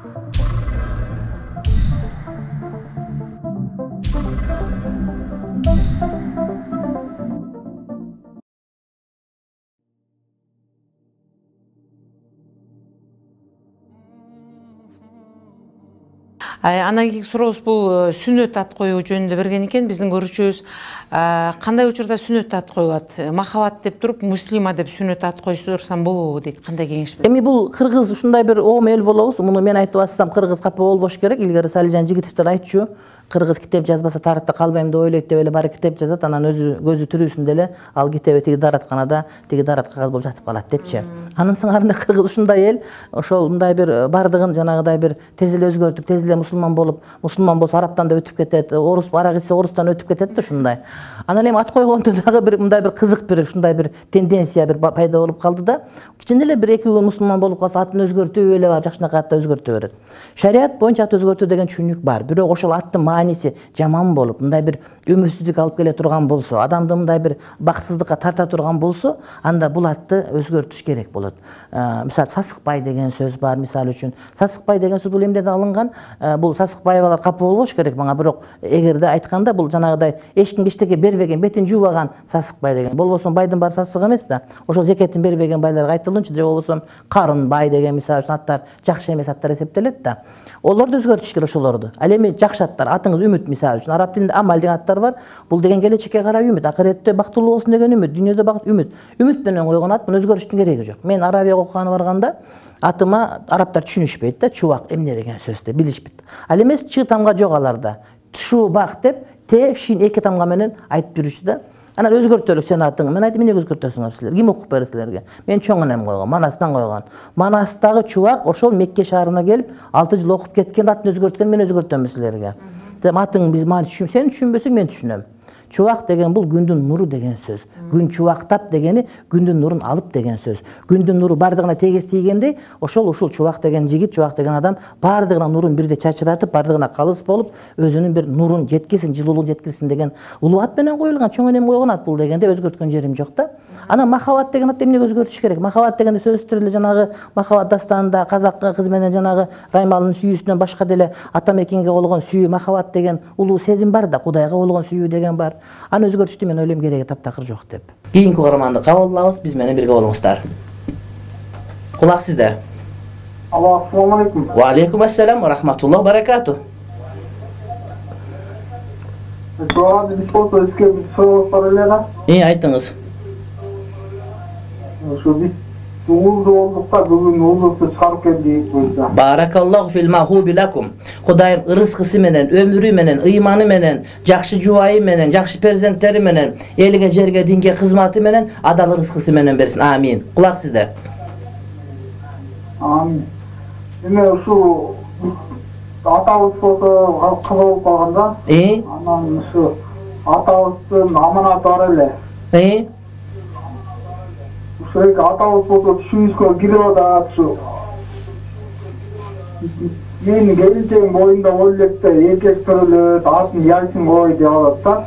Анан кийинки сурообуз бул сүннөт ат коюу жөнүндө берген экен. Биздин көрүүчүбүз кандай учурда сүннөт ат коюлат? Махабат деп туруп, муслима деп сүннөт ат койсурсам болобу дейт. Кандай кеңеш берет? Эми бул кыргыз ушундай бир оом эл болобуз. Муну мен айтып атсам кыргыз капа болбош керек. Илгери Салижан Жигитовдор айтчу. Кыргыз китеп жазбаса тарыхта калбайм деп ойлойт деп эле баары китеп жазат. Анан өзү көзү тирүүсүндө эле ал китеби тиги даратканада тиги дарат кагаз болуп жатып калат депчи. Анын сыңарында кыргыз ушундай эл, ошол мындай бир бардыгын жанагыдай бир тез эле өзгөртүп, тез эле мусулман болуп, мусулман болсо арабтан да өтүп кетет, орус арак ичсе орустан өтүп кетет да ушундай. Анан эми ат койгондо дагы бир мындай бир кызык бир ушундай бир тенденция бир пайда болуп калды да. Кичине эле бир 2 күн мусулман болуп калса атын өзгөртүп эле жакшынакай атты өзгөртө берет. Шарият боюнча ат өзгөртүү деген түшүнүк бар. Бирок ошол аттын мааниси жаман болуп, мындай бир өмүрсүздүк алып келе турган болсо, адамды мындай бир бакытсыздыкка тарта турган болсо, анда бул атты өзгөртүш керек болот. Мисалы Сасыкбай деген сөз бар, мисалы үчүн. Сасыкбай деген сөз бул эмнеден алынган? Бул Сасыкбаевалар капа болбош керек мага, бирок эгерде айтканда бул жанагыдай эч кимге эчтеке бербеген, бетин жуубаган Сасыкбай деген. Болбосо байдын баары сасык эмес да. Ошол зекетин бербеген байларга айтылынчу, же болбосо Карынбай деген мисалы үчүн аттар жакшы эмес аттар эсептелет да. Олорду өзгөртүш керек ошолорду. Ал эми жакшы аттар, атыңыз Үмүт мисалы үчүн. Араб тилинде Амал деген аттар бар. Бул деген келечекке карай үмүт, акыретте бактылуу болсун деген үмүт, дүйнөдө бакыт үмүт. Үмүт менен койгон ат, муну өзгөртүштүн кереги жок. Мен Арабия окуганы барганда атыма арабтар түшүнүшпөйт да, чубак эмне деген сөздү билишпейт. Ал эмес чы тамга жок аларда. Чубак деп те шин 2 тамга менен айтып жүрүшү да. Анан өзгөртөлүк сен атың. Мен айтып, эмне өзгөртөсүңөр силер? Ким окуп берет силерге? Мен чоң энем койгон, Манастан койгон. Манастагы чубак ошол Мекке шаарына келип 6 жыл окуп кеткен, атын өзгөрткөн, мен өзгөртөмүн силерге. Атың биз мани түшүн, сен түшүнбөсөң мен түшүнөм. Чубак деген бул күндүн нуру деген сөз. Күн чубактап дегени күндүн нурун алып деген сөз. Күндүн нуру бардыгына тегиз тийгендей, ушул чубак деген жигит, чубак деген адам бардыгына нурун бирде чачыратып, бардыгына калыс болуп, өзүнүн бир нурун жеткизсин, жылуулук жеткизсин деген улуу ат менен коюлган, чоң энем койгон ат бул дегенде өзгөрткөн жерим жок да. Анан махабат деген ат эмнеге өзгөртүш керек? Махабат дегенде сөзсүз эле жанагы махабат дастанында казак кыз менен жанагы Раймалдын сүйүүсүнөн башка деле ата мекенге болгон сүйүү, махабат деген улуу сезим бар да, Кудайга болгон сүйүү деген бар. Аны өзгөртүштү мен ойлойм кереги таптакыр жок деп. Кийинки угарманды кабыл алабыз, биз менен бирге болуңуздар. Кулак сизде. Ассалому алейкум. Ва алейкум ассалам ва рахматуллах баракату. Айтыңыз. Баракаллаху фил махуби лакум. Кудайым ырыскысы менен, өмүрү менен, ыйманы менен, жакшы жубайы менен, жакшы перзенттери менен, элге, жерге, динге кызматы менен, адал ырыскысы менен берсин. Амин. Кулак сизде. Амин. Эме ушу атабыз болсо кыз болуп калганда, анан ушу атабыздын аманаты бар эле. Шуйк атабыз болсо түшүбүзгө кирип атат ушу. Менин келинчегим боюнда ойлойт да, эркек төрөлөт, атын Ясин кой деп алат да.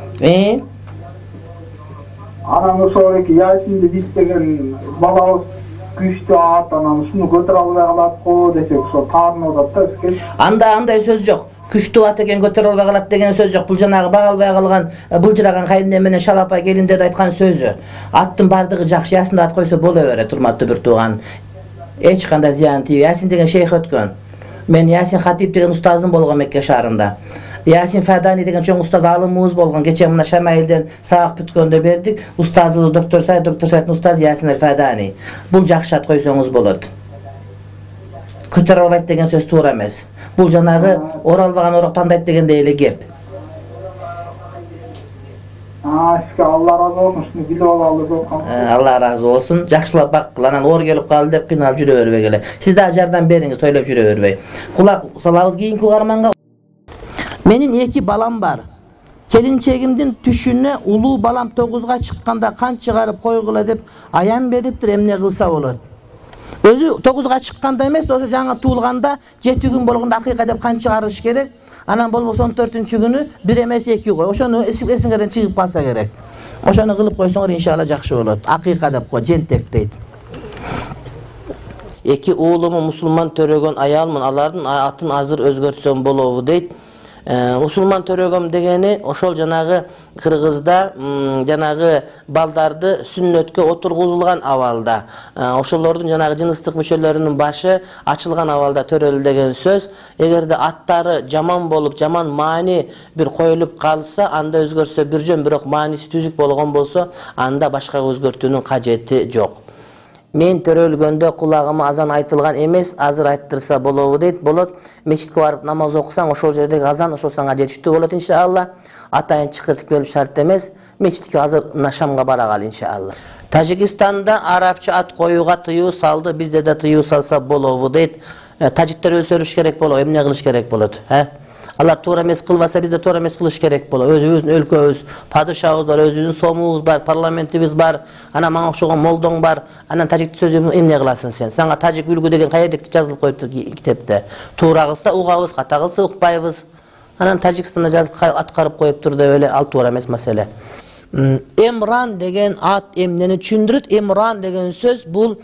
Анан ошол эки Ясинди биз деген балабыз күчтүү ат, анан ушуну көтөрө албай калат го десек, ошо таарынып атат да бизге. Андай сөз жок. Күчтүү ат экен көтөрө албай калат деген сөз жок. Бул жанагы бага албай калган, былжыраган кайнене менен шалапай келиндерди айткан сөзү. Аттын бардыгы жакшы, Ясинди ат койсо боло берет, урматтуу бир тууган. Эч кандай зыян тийбей. Ясин деген шейх өткөн. Мен Ясин Хатип деген устазым болгон Мекке шаарында. Ясин Фадани деген чоң устаз алымыбыз болгон. Кече мына Шамайлден сабак бүткөндө бердик. Устазыбыз доктор Сайдын устаз Ясин Фадани. Бул жакшы ат койсоңуз болот. Көтөрө албайт деген сөз туура эмес. Бул жанагы оралбаган орок тандайт дегендей эле кеп. Алла разы болсун, шуну билип алалы. Алла разы болсун. Жакшылап баккыл, анан оор келип калды деп кыйналып жүрө бербей эле. Сиз да жардам бериңиз, тойлоп жүрө бербей. Кулак салабыз кийинки угарманга. Менин 2 балам бар. Келинчегимдин түшүнө улуу балам 9га чыкканда кан чыгарып койгула деп аян бериптир, эмне кылса болот? Өзү 9га чыкканда эмес, ошо жаңы туулганда 7 күн болгондо акыйка деп кан чыгарыш керек. Анан болбосо 14-күнү 1 эмес 2 кой. Ошону эсиңерден чыгып калса керек. Ошону кылып койсоңор иншалла жакшы болот. Акыйка деп кой, жентек дейт. 2 уулуму мусулман төрөгөн аялмын, алардын атын азыр өзгөртсөм болобу дейт. Мусулман төрөгөм дегени ошол жанагы Кыргызда жанагы балдарды сүннөткө отургузулган абалда, ошолордун жанагы жыныстык мүчөлөрүнүн башы ачылган абалда төрөлү деген сөз. Эгерде аттары жаман болуп, жаман маани бир коюлуп калса, анда өзгөрсө бир жөн, бирок мааниси түзүк болгон болсо, анда башка өзгөртүүнүн кажети жок. Мен төрөлгөндө кулагыма азан айтылган эмес, азыр айттырса болобу дейт. Болот. Мечитке барып намаз окусаң, ошол жердеги азан ошол сага жетиштүү болот иншалла. Атайын чакыртып келип шарт эмес. Мечитке азыр Шамга барагал иншалла. Тажикстанда арабча ат коюуга тыюу салды, бизде да тыюу салса болобу дейт. Тажиктер өсөрүш керек болот, эмне кылыш керек болот? Алар туура эмес кылбаса, бизде туура эмес кылыш керек болот. Өзүбүздүн өлкөбүз, падышабыз бар, өзүбүздүн сомубуз бар, парламентибиз бар, анан мага окшогон молдоң бар. Анан тажик сөзүн эмне кыласың сен? Сага тажик үлгү деген каерде жазылып коюптур китепте. Туура кылса угабыз, ката кылса укпайбыз. Анан Тажикстанда жазып аткарып коюптур деп эле, ал туура эмес маселе. Эмран деген ат эмнени түшүндүрөт? Эмран деген сөз бул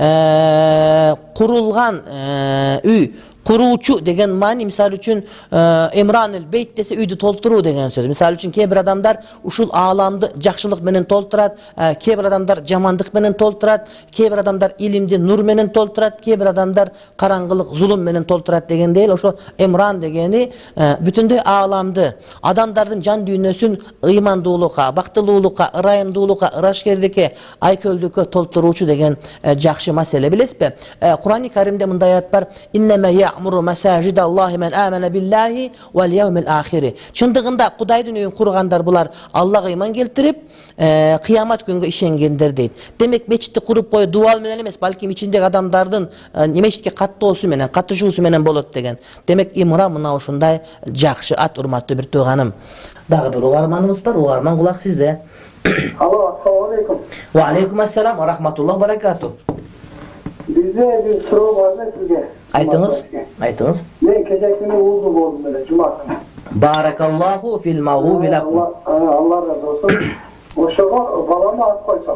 курулган үй, куруучу деген маани. Мисалы үчүн Эмранул бейт десе үйдү толтуруу деген сөз. Мисалы үчүн кээ бир адамдар ушул ааламды жакшылык менен толтурат, кээ бир адамдар жамандык менен толтурат, кээ бир адамдар илимди нур менен толтурат, кээ бир адамдар караңгылык зулум менен толтурат дегендей эле ошо Эмран дегени бүтүндөй ааламды, адамдардын жан дүйнөсүн ыймандуулукка, бактылуулукка, ырайымдуулукка, ырашкерликке, айкөлдүккө толтуруучу деген жакшы маселе. Билесизби? Кур'ан-ы Каримде мындай аят бар: Amuru masajidallohi men amana billahi wal yawmil akhir. Чындыгында Кудайдын үйүн кургандар булар Аллага ыйман келтирип, кыямат күнгө ишенгендер дейт. Демек мечитти куруп коюу дуал менен эмес, балким ичиндеги адамдардын мечитке каттоосу менен, катышуусу менен болот деген. Демек Имран мына ушундай жакшы ат, урматтуу бир тууганым. Дагы бир угарманыбыз бар, угарман кулак сизде. Алло, ассаламу алейкум. Ва алейкум ассалам ва рахматуллах баракату. Bizde bir soru var da sizge. Aytыңыз. Ben keçen günü uğurlu oldum böyle, cuma günü. Barakallahu fil mağubi lakum. Allah razı olsun. O şoğa balama at koysak.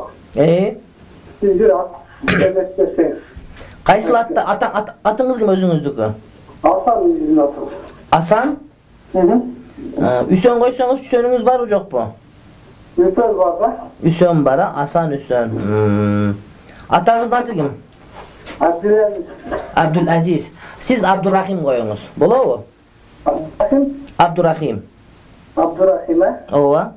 Siz bir at, demek deseniz. Kaysıl atыңыз kim özünüzdükü? Hasan bizim atımız. Hasan? Üsön koysanız Üsönünüz var mı yok mu? Üsön var da. Üsön var ha, Hasan Üsön. Atağınızın adı kim? Abdülaziz. Abdülaziz. Siz Abdurrahim koyunuz. Bolo mu? Abdurrahim? Abdurrahim. Abdurrahim'e? Ova.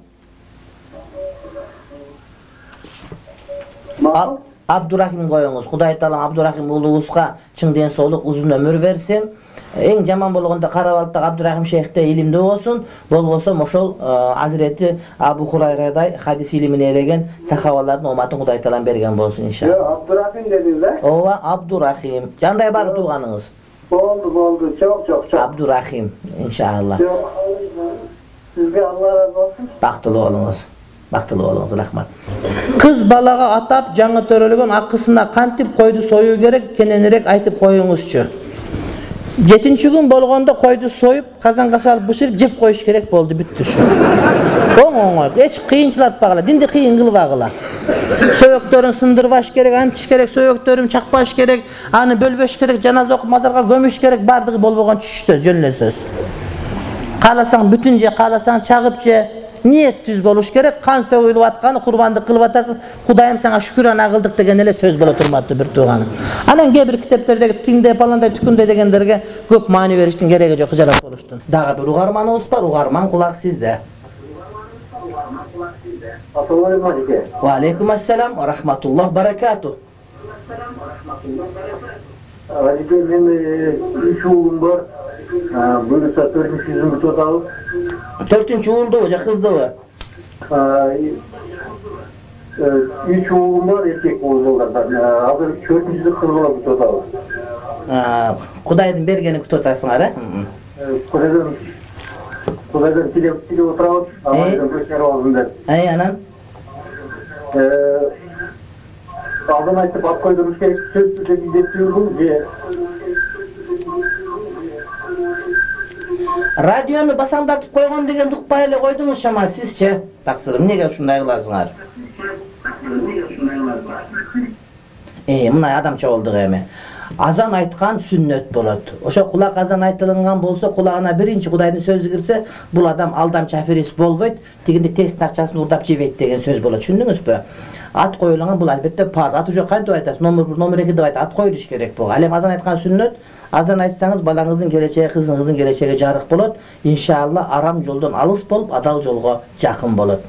Abdurrahim koyunuz. Kuday talam Abdurrahim uluğuzga çın densoluk, uzun ömür versin. Eң жаман болгондо Карабалдагы Абдурахим шейхте илимде болсун, болбосо ошол Азирети Абу Хурайрадай хадис илимин элеген сахабалардын уматын Кудай таалам берген болсун иншалла. Абдурахим дедиңиз да? Ооба, Абдурахим. Жандай бар тууганыңыз? Болду, çok. Абдурахим, иншалла. Sizge Allah razı olsun. Бактылуу болуңуз, рахмат. Кыз балага атап жаңы төрөлгөн акысына кантип койду союу керек, кененирээк айтып коюңузчу. 7-нчи күн болгондо койду союп, казанга салып бышырып жеп коюш керек болду, бүттү ушу. Оңой, эч кыйынчылатпагыла, динди кыйын кылбагыла. Сөйөктөрүн сындырбаш керек, антиш керек, сөйөктөрүн чакпаш керек, аны бөлбөш керек, жаназа окуп мазарга көмүш керек, бардыгы болбогон түшүшсөз, жөн эле сөз. Кааласаң бүтүн же, кааласаң чагып же, ниет түз болуш керек, кан төгүлүп атканы курбандык кылып атасың, Кудайым сага шүкүрана кылдык деген эле сөз болот, урматтуу бир тууганым. Анан кээ бир китептердеги тиңдей паландай түкүндөй дегендерге көп маани бериштин кереги жок, кыжалат болуштун. Дагы бир угарманыбыз бар, угарман кулак сизде. Assalamu aleykum. Ва алейкум ассалам ва рахматуллах баракату. Ali'de benim 3 oğlum var. Böyle satırın yüzümü tutalım. 4-nчи уулду же кыздыбы? 3 oğlum var, erkek oğullardan. Hazır 4-nчisi kız olarak tutalım. Kudayдын бергени күтүп атасыңар, Kudaydan tile oturalım. Allah'ın köşkleri ağzında. Анан? Ağzını açıp at koydurmuş gerek. Söz tüteki getiriyorum diye. Radioну басаңдатып койгон деген укпай эле койдуңуз шамал, сизчи? Таксырым, эмнеге ушундай кыласыңар? Мына адамча болдук эми. азан айткан сүннөт болот. Ошо кулак азан айтылган болсо, кулагына биринчи Кудайдын сөзү кирсе, бул адам алдамчы аферист болбойт, тигинде тесттин акчасын урдап жебейт деген сөз болот. Түшүндүңүзбү? Ат коюлган бул албетте парз. Ат уже кантип айтасыз? Номер 1, номер 2 деп айтат. Ат коюлуш керек бул. Ал эми азан айткан сүннөт, азан айтсаңыз балаңыздын келечеги, кызыңыздын келечеги жарык болот. Иншалла арам жолдон алыс болуп, адал жолго жакын болот.